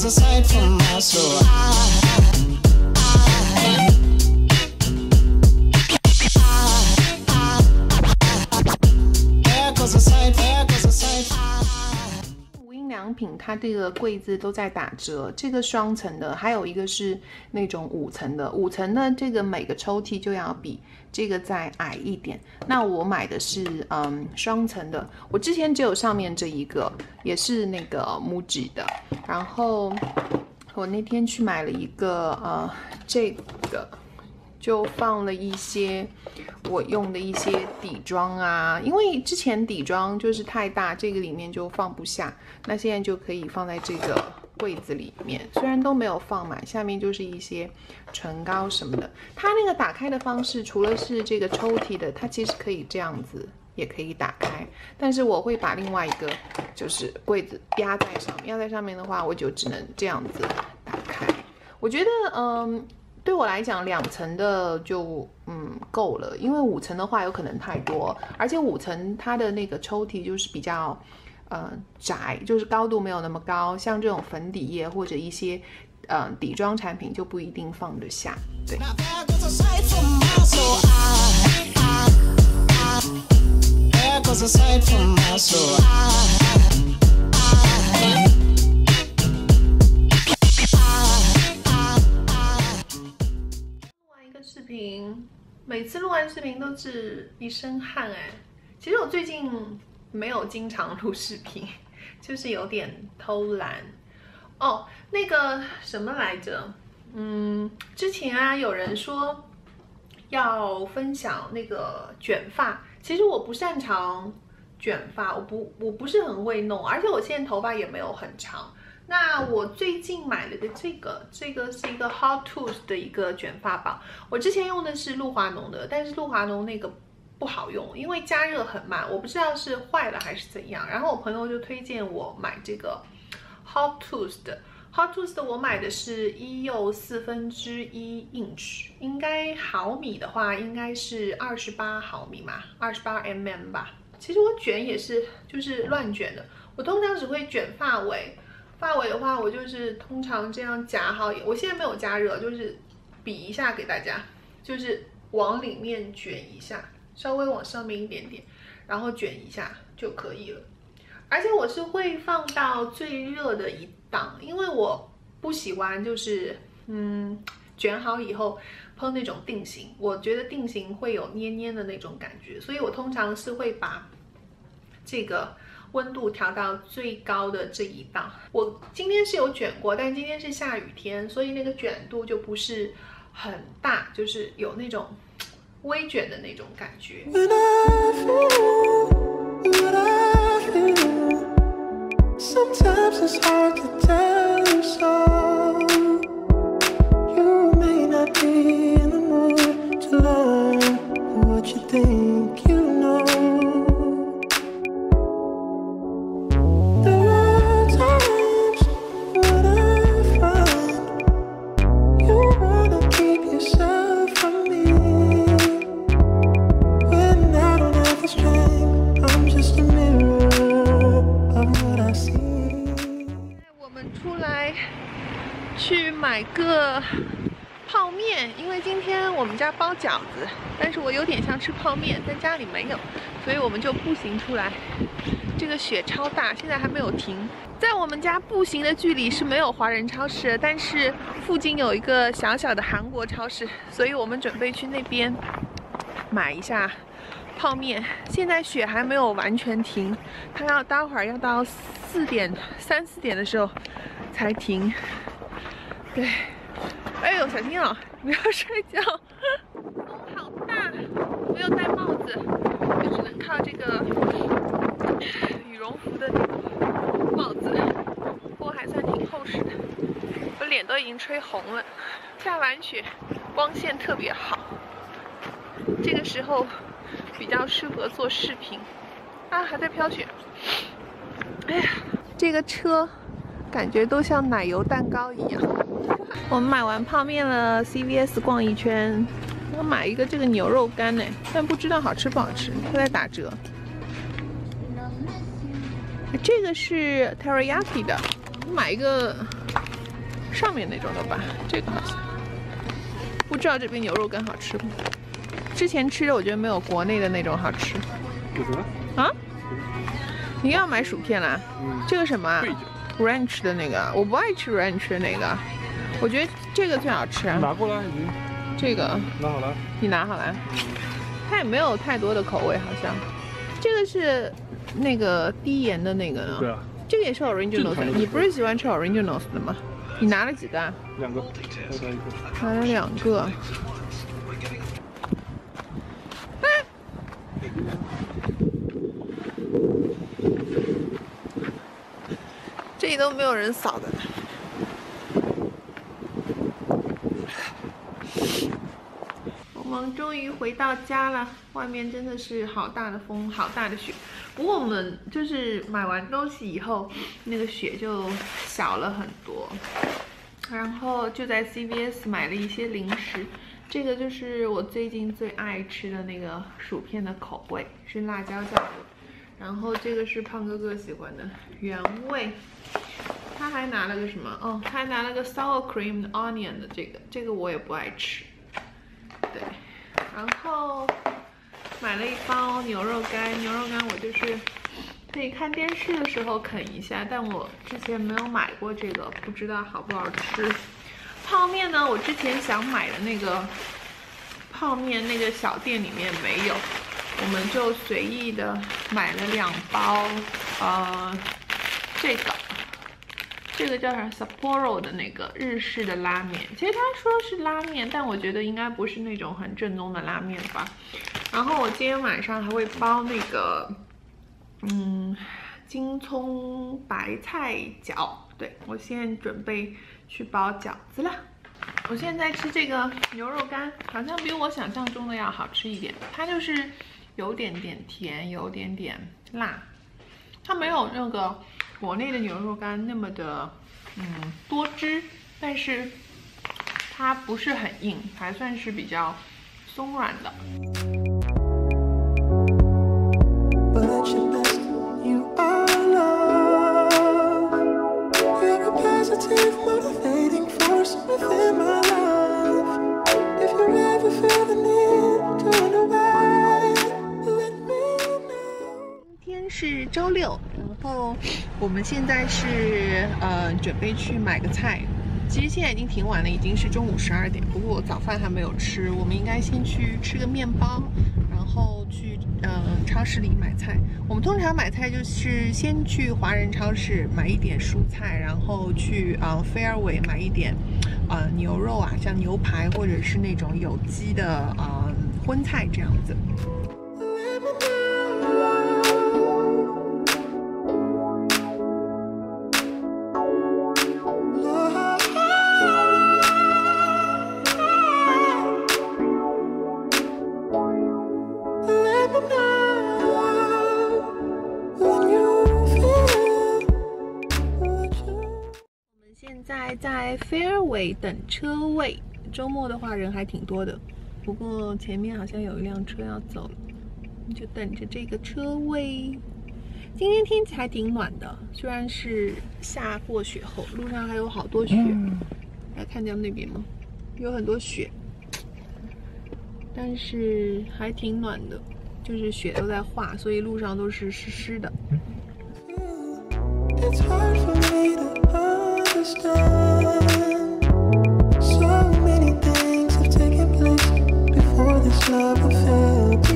a sight for my soul. There goes a sight, there goes a sight. 无印良品它这个柜子都在打折，这个双层的，还有一个是那种5层的。5层呢，这个每个抽屉就要比这个再矮一点。那我买的是双层的，我之前只有上面这一个，也是那个MUJI的。然后我那天去买了一个这个。就放了一些我用的一些底妆啊，因为之前底妆就是太大，这个里面就放不下，那现在就可以放在这个柜子里面，虽然都没有放满，下面就是一些唇膏什么的。它那个打开的方式，除了是这个抽屉的，它其实可以这样子，也可以打开，但是我会把另外一个就是柜子压在上面，压在上面的话，我就只能这样子打开。我觉得对我来讲，2层的就够了，因为5层的话有可能太多，而且5层它的那个抽屉就是比较窄，就是高度没有那么高，像这种粉底液或者一些底妆产品就不一定放得下。对。There goes a sight for my soul. 视频每次录完视频都是一身汗哎。其实我最近没有经常录视频，就是有点偷懒哦。那个什么来着？之前啊有人说要分享那个卷发，其实我不擅长卷发，我不是很会弄，而且我现在头发也没有很长。那我最近买了个这个是一个 Hot Tools 的一个卷发棒。我之前用的是露华浓的，但是露华浓那个不好用，因为加热很慢，我不知道是坏了还是怎样。然后我朋友就推荐我买这个 Hot Tools 的。Hot Tools 的我买的是1/4 inch， 应该毫米的话应该是28毫米嘛，28 mm 吧。其实我卷也是就是乱卷的，我通常只会卷发尾。发尾的话，我就是通常这样夹好，我现在没有加热，就是比一下给大家，就是往里面卷一下，稍微往上面一点点，然后卷一下就可以了。而且我是会放到最热的一档，因为我不喜欢就是卷好以后喷那种定型，我觉得定型会有黏黏的那种感觉，所以我通常是会把这个温度调到最高的这一档。我今天是有卷过，但今天是下雨天，所以那个卷度就不是很大，就是有那种微卷的那种感觉。去买个泡面，因为今天我们家包饺子，但是我有点想吃泡面，但家里没有，所以我们就步行出来。这个雪超大，现在还没有停。在我们家步行的距离是没有华人超市，但是附近有一个小小的韩国超市，所以我们准备去那边买一下泡面。现在雪还没有完全停，它要待会儿要到3、4点的时候才停。对，哎呦，小心哦，不要睡觉。风好大，没有戴帽子，就只能靠这个羽绒服的帽子，不过还算挺厚实的。我脸都已经吹红了，下完雪，光线特别好，这个时候比较适合做视频。啊，还在飘雪。哎呀，这个车感觉都像奶油蛋糕一样。我们买完泡面了 ，CVS 逛一圈，我买一个这个牛肉干呢，但不知道好吃不好吃，它在打折。这个是 teriyaki 的，买一个上面那种的吧，这个好像。不知道这边牛肉干好吃不？之前吃的我觉得没有国内的那种好吃。 有什么？ 啊？你要买薯片啦？这个什么啊？ranch 的那个，我不爱吃 ranch 的那个，我觉得这个最好吃。 拿过来已经。 这个拿好了。 你拿好了。它也没有太多的口味，好像。这个是那个低盐的那个呢。 对啊。这个也是 original 的，你不是喜欢吃 original 的吗？你拿了几个啊 ？2个， 拿了2个。这里都没有人扫的。我们终于回到家了，外面真的是好大的风，好大的雪。不过我们就是买完东西以后，那个雪就小了很多。然后就在 CVS 买了一些零食，这个就是我最近最爱吃的那个薯片的口味，是辣椒酱的。然后这个是胖哥哥喜欢的原味。他还拿了个什么？哦，他还拿了个 sour cream onion 的这个我也不爱吃。对，然后买了一包牛肉干，牛肉干我就是可以看电视的时候啃一下，但我之前没有买过这个，不知道好不好吃。泡面呢，我之前想买的那个泡面那个小店里面没有，我们就随意的买了2包，这个叫啥 Sapporo 的那个日式的拉面，其实他说是拉面，但我觉得应该不是那种很正宗的拉面吧。然后我今天晚上还会包那个，京葱白菜饺。对，我现在准备去包饺子了。我现在吃这个牛肉干，好像比我想象中的要好吃一点。它就是有点点甜，有点点辣，它没有那个国内的牛肉干那么的多汁，但是它不是很硬，还算是比较松软的。今天是周六，然后我们现在是准备去买个菜。其实现在已经挺晚了，已经是中午12点，不过我早饭还没有吃，我们应该先去吃个面包，然后去超市里买菜。我们通常买菜就是先去华人超市买一点蔬菜，然后去Fairway 买一点牛肉啊，像牛排或者是那种有机的荤菜这样子。在 Fairway 等车位，周末的话人还挺多的，不过前面好像有一辆车要走了，就等着这个车位。今天天气还挺暖的，虽然是下过雪后，路上还有好多雪，大家看见那边吗？有很多雪，但是还挺暖的，就是雪都在化，所以路上都是湿湿的。It's hard for me to understand. So many things have taken place before this love affair.